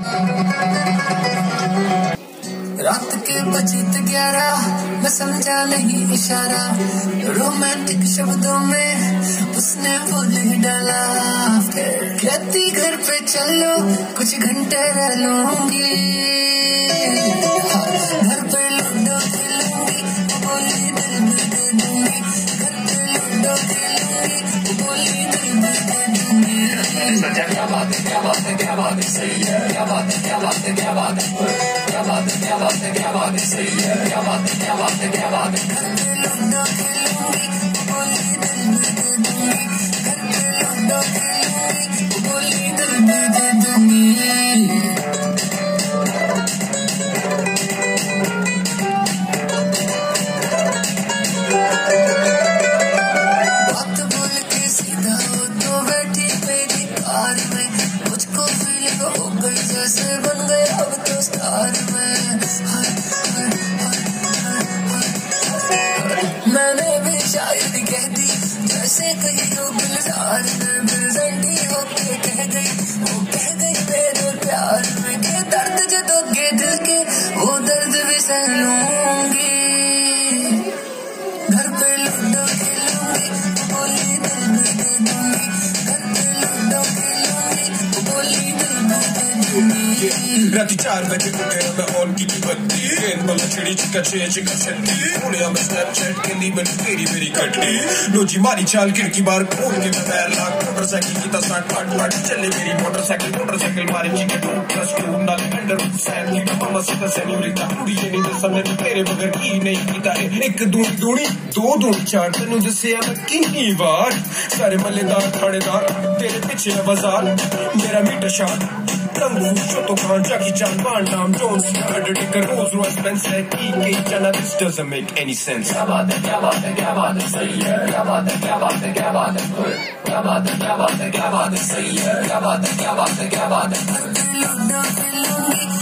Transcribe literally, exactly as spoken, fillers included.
रात के बजे ग्यारह, मैं समझा नहीं इशारा, रोमांटिक शब्दों में उसने बोल डाला। कहती घर पे चलो कुछ घंटे रह लूंगी, घर पे लूडो खेलूंगी, बोली दिल में दे दूंगी, घर पे लूडो खेलूंगी, बोली दिल में दे दूंगी। क्या बात है, क्या बात है, क्या बात है, सही है, क्या बात है, क्या बात है, क्या बात है, क्या बात है, क्या बात है, क्या बात है, सही है, क्या बात है, क्या बात है, क्या बात है। घर पे लूडो खेलूंगी, बोली दिल में दे दूंगी, घर पे लूडो खेलूंगी, बोली दिल में दे दूंगी। बात बोल के सीधा हो तो बैठी मेरी कार में, मुझको फीलिंग हो गई जैसे बन गए अब तो स्टार में। मैंने भी शायद कह दी जैसे कहीं हो गुलजार में, प्रेजेंटी होके कह गई, वो कह गई मेरे प्यार में के दर्द जो दोगे दिल के वो दर्द भी सह लूंगी। घर पे लूडो खेलूंगी, बोली दिल में दे दूंगी, घर पे लूडो खेलूंगी, बोली दिल में दे दूंगी। राती चार बजे उठे मैं ऑन की बत्ती, बल्ला छिड़ी चिका छे चिका छत्ती, उड़िया में स्नैपचैट के लिए मैंने तेरी मेरी कटली। लो जी मारी चाल खिड़की बार खोल के मैं पैर लाख, मोटरसाइकिल की तसाट फट फट चले मेरी मोटरसाइकिल, मोटरसाइकिल मारे चिके टू प्लस टू ना अंडर सैन की मामा सीधा सेन्योरिटा, पूरी ये नहीं दसा मैं तेरे बगैर की नहीं पीता। एक दूनी दूनी दो दूनी चार तेनू दसे मैं कितनी बार, सारे मल्लेदार थानेदार तेरे पीछे है बाजार, मेरा मीटर शाट तंगू तो कहां जाकी जान बान नाम जोन्स अंडरटेकर रोज रॉयस बेंस है की के जाना, this doesn't make any sense. क्या बात है, क्या बात है, क्या बात है, सही है, क्या बात है, क्या बात है, क्या बात है, क्या बात है, क्या बात है, क्या बात है, सही है, क्या बात है, क्या बात है, क्या बात है। लूडो खेलूंगी,